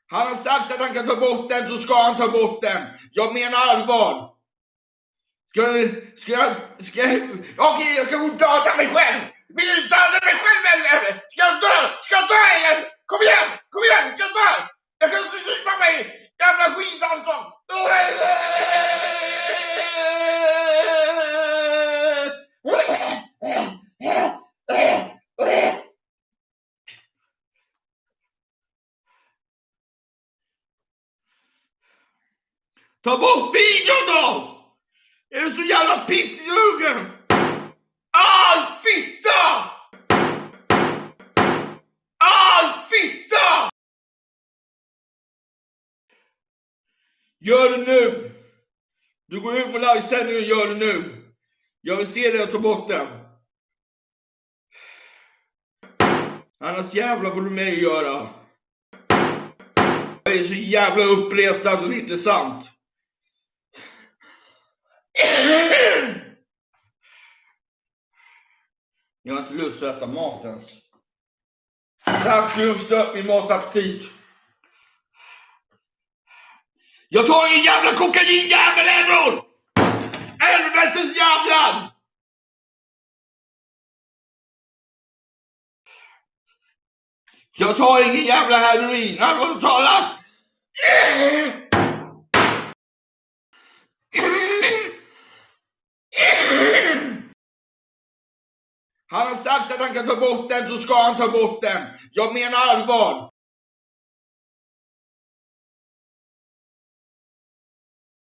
Han har sagt att han kan ta bort den, så ska han ta bort den. Jag menar allvar. Okej, jag ska gå och döda mig själv. Vill du döda mig själv eller? Ska jag dö? Ska jag dö igen? Kom igen, ska jag dö? Jag kan inte slippa mig. Jävla skit alltså. Ta bort videon då! Är du så jävla pisslugen? All fitta! All fitta! Gör det nu! Du går ut på livesändningen och gör det nu. Jag vill se dig och ta bort den. Annars jävla får du mig att göra. Jag är så jävla uppretad och inte sant. Jag har inte lust att äta mat ens. Tack för att du stört min mataptit. Jag tar en jävla kokainjävel, Errol! Helvetes jävlar! Jag tar ingen jävla heroin, har du talat? Han har sagt att han kan ta bort den, så ska han ta bort den. Jag menar allvar.